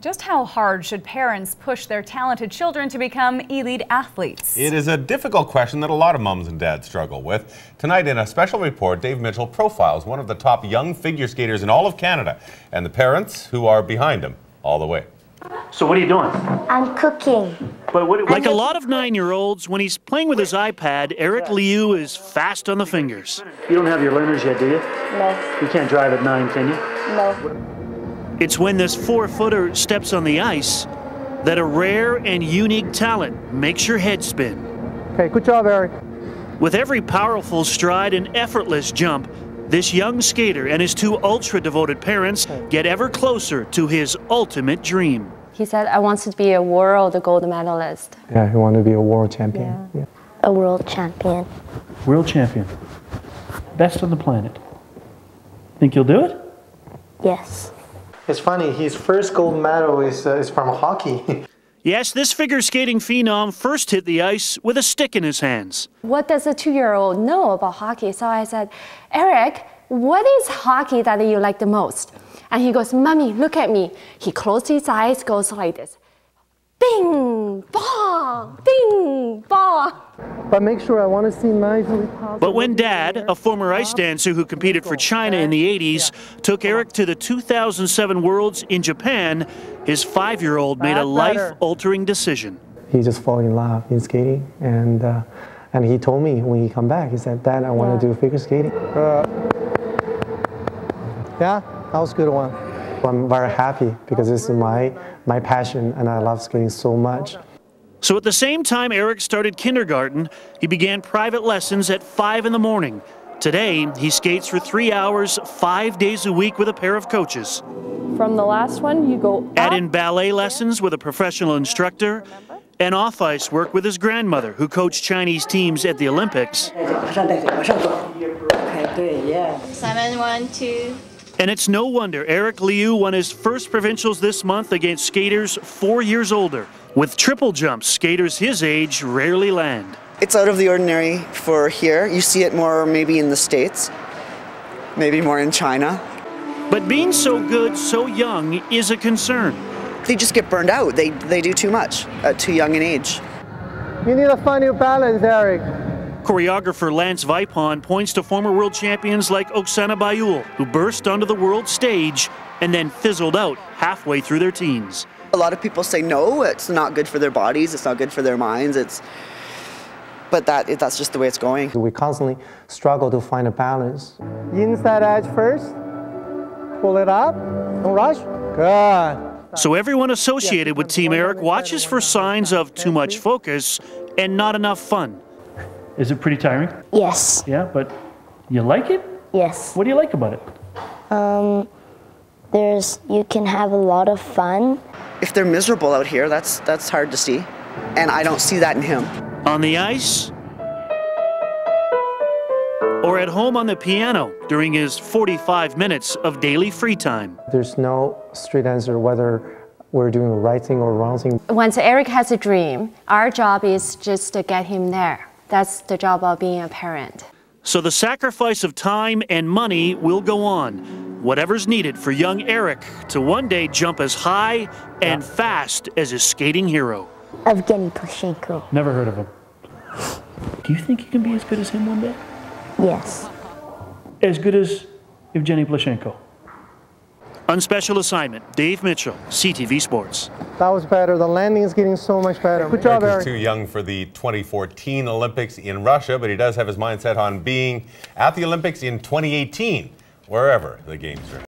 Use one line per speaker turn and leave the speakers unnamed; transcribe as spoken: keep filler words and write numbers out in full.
Just how hard should parents push their talented children to become elite athletes?
It is a difficult question that a lot of mums and dads struggle with. Tonight in a special report, Dave Mitchell profiles one of the top young figure skaters in all of Canada and the parents who are behind him all the way.
So what are you doing?
I'm cooking.
But what,
like a lot of nine-year-olds, when he's playing with his iPad, Eric Liu is fast on the fingers.
You don't have your learners yet, do you?
No.
You can't drive at nine, can you?
No.
It's when this four-footer steps on the ice that a rare and unique talent makes your head spin.
Okay, good job, Eric.
With every powerful stride and effortless jump, this young skater and his two ultra-devoted parents get ever closer to his ultimate dream.
He said, I want to be a world gold medalist.
Yeah, he wanted to be a world champion.
Yeah.
Yeah.
A world champion.
World champion. Best on the planet. Think you'll do it?
Yes.
It's funny, his first gold medal is, uh, is from hockey.
Yes, this figure skating phenom first hit the ice with a stick in his hands.
What does a two-year-old know about hockey? So I said, Eric, what is hockey that you like the most? And he goes, Mommy, look at me. He closed his eyes, goes like this. Bing, bong, bing, bong.
But make sure I want to see nicely.
But when Dad, a former ice dancer who competed for China in the eighties, took Eric to the two thousand seven Worlds in Japan, his five-year-old made a life-altering decision.
He just fell in love in skating, and uh, and he told me when he come back, he said, Dad, I want to do figure skating. Uh, yeah, that was a good one. I'm very happy because this is my, my passion and I love skating so much.
So at the same time Eric started kindergarten, he began private lessons at five in the morning. Today, he skates for three hours, five days a week with a pair of coaches.
From the last one, you go up.
Add in ballet lessons with a professional instructor, and off-ice work with his grandmother, who coached Chinese teams at the Olympics.
Simon, one, two.
And it's no wonder Eric Liu won his first provincials this month against skaters four years older. With triple jumps, skaters his age rarely land.
It's out of the ordinary for here. You see it more maybe in the States, maybe more in China.
But being so good so young is a concern.
They just get burned out. They, they do too much at too young an age.
You need to find your balance, Eric.
Choreographer Lance Vipon points to former world champions like Oksana Bayul, who burst onto the world stage and then fizzled out halfway through their teens.
A lot of people say no, it's not good for their bodies, it's not good for their minds, it's, but that, that's just the way it's going.
We constantly struggle to find a balance. Inside edge first, pull it up, don't rush, good.
So everyone associated with Team Eric watches for signs of too much focus and not enough fun.
Is it pretty tiring?
Yes.
Yeah, but you like it?
Yes.
What do you like about it?
Um, there's, you can have a lot of fun.
If they're miserable out here, that's, that's hard to see. And I don't see that in him.
On the ice, or at home on the piano during his forty-five minutes of daily free time.
There's no straight answer whether we're doing the right thing or wrong thing.
Once Eric has a dream, our job is just to get him there. That's the job of being a parent.
So the sacrifice of time and money will go on. Whatever's needed for young Eric to one day jump as high and fast as his skating hero.
Evgeny Plushenko.
Never heard of him. Do you think you can be as good as him one day?
Yes.
As good as Evgeny Plushenko?
On special assignment, Dave Mitchell, C T V Sports.
That was better. The landing is getting so much better. Good job, Eric.
He's too young for the twenty fourteen Olympics in Russia, but he does have his mind set on being at the Olympics in twenty eighteen, wherever the games are.